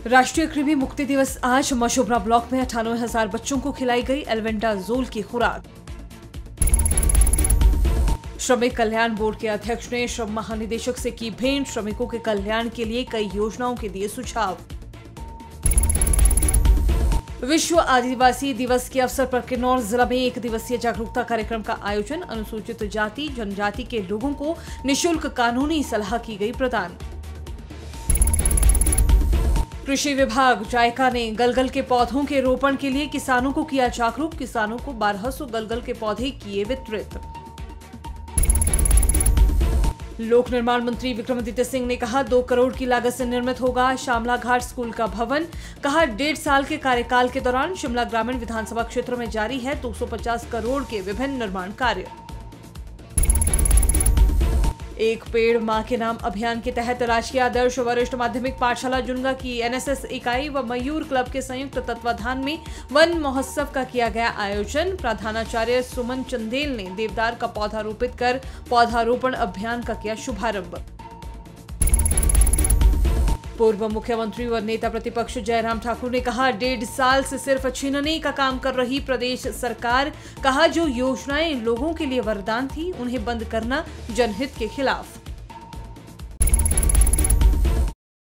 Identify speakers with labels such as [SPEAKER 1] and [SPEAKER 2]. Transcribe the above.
[SPEAKER 1] राष्ट्रीय कृमि मुक्ति दिवस आज मशोबरा ब्लॉक में 98,000 बच्चों को खिलाई गई एल्बेंडाजोल की खुराक। श्रमिक कल्याण बोर्ड के अध्यक्ष ने श्रम महानिदेशक से की भेंट, श्रमिकों के कल्याण के लिए कई योजनाओं के दिए सुझाव। विश्व आदिवासी दिवस के अवसर पर किन्नौर जिला में 1 दिवसीय जागरूकता कार्यक्रम का आयोजन। अनुसूचित जाति जनजाति के लोगों को निःशुल्क कानूनी सलाह की गई प्रदान। कृषि विभाग जायका ने गलगल के पौधों के रोपण के लिए किसानों को किया जागरूक। किसानों को 1200 गलगल के पौधे किए वितरित। लोक निर्माण मंत्री विक्रमादित्य सिंह ने कहा 2 करोड़ की लागत से निर्मित होगा श्यामला घाट स्कूल का भवन। कहा 1.5 साल के कार्यकाल के दौरान शिमला ग्रामीण विधानसभा क्षेत्र में जारी है 250 करोड़ के विभिन्न निर्माण कार्य। एक पेड़ मां के नाम अभियान के तहत राजकीय आदर्श वरिष्ठ माध्यमिक पाठशाला जुनगा की एनएसएस इकाई व मयूर क्लब के संयुक्त तत्वाधान में वन महोत्सव का किया गया आयोजन। प्रधानाचार्य सुमन चंदेल ने देवदार का पौधा रोपित कर पौधारोपण अभियान का किया शुभारंभ। पूर्व मुख्यमंत्री व नेता प्रतिपक्ष जयराम ठाकुर ने कहा 1.5 साल से सिर्फ छीनने का काम कर रही प्रदेश सरकार। कहा जो योजनाएं लोगों के लिए वरदान थी उन्हें बंद करना जनहित के खिलाफ।